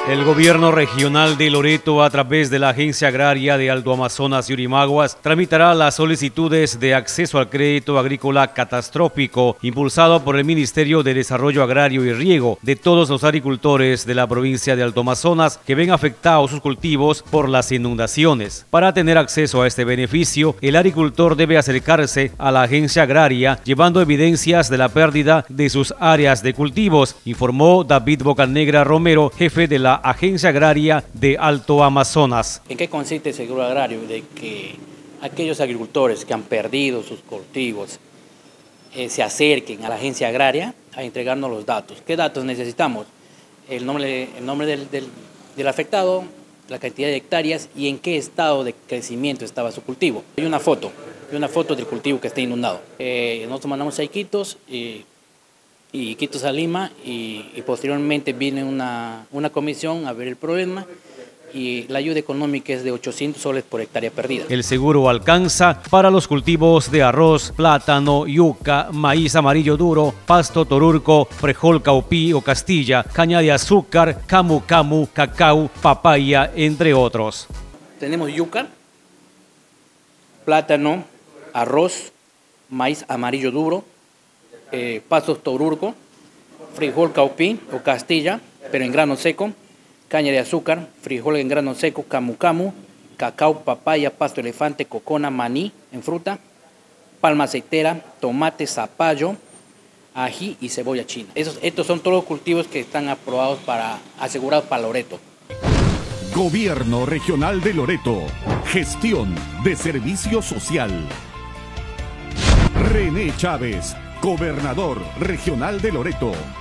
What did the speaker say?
El gobierno regional de Loreto, a través de la Agencia Agraria de Alto Amazonas y Yurimaguas, tramitará las solicitudes de acceso al crédito agrícola catastrófico impulsado por el Ministerio de Desarrollo Agrario y Riego de todos los agricultores de la provincia de Alto Amazonas que ven afectados sus cultivos por las inundaciones. Para tener acceso a este beneficio, el agricultor debe acercarse a la Agencia Agraria llevando evidencias de la pérdida de sus áreas de cultivos, informó David Bocanegra Romero, jefe de la Agencia Agraria de Alto Amazonas. ¿En qué consiste el seguro agrario? De que aquellos agricultores que han perdido sus cultivos se acerquen a la Agencia Agraria a entregarnos los datos. ¿Qué datos necesitamos? El nombre del afectado, la cantidad de hectáreas y en qué estado de crecimiento estaba su cultivo. Hay una foto del cultivo que está inundado. Nosotros mandamos a Iquitos y Iquitos a Lima y posteriormente viene una comisión a ver el problema y la ayuda económica es de 800 soles por hectárea perdida. El seguro alcanza para los cultivos de arroz, plátano, yuca, maíz amarillo duro, pasto torurco, frijol caupí o castilla, caña de azúcar, camu camu, cacao, papaya, entre otros. Tenemos yuca, plátano, arroz, maíz amarillo duro, pastos torurco, frijol caupí o castilla, pero en grano seco, caña de azúcar, frijol en grano seco, camu camu, cacao, papaya, pasto elefante, cocona, maní en fruta, palma aceitera, tomate, zapallo, ají y cebolla china. Estos son todos los cultivos que están asegurados para Loreto. Gobierno Regional de Loreto. Gestión de Servicio Social. René Chávez, Gobernador Regional de Loreto.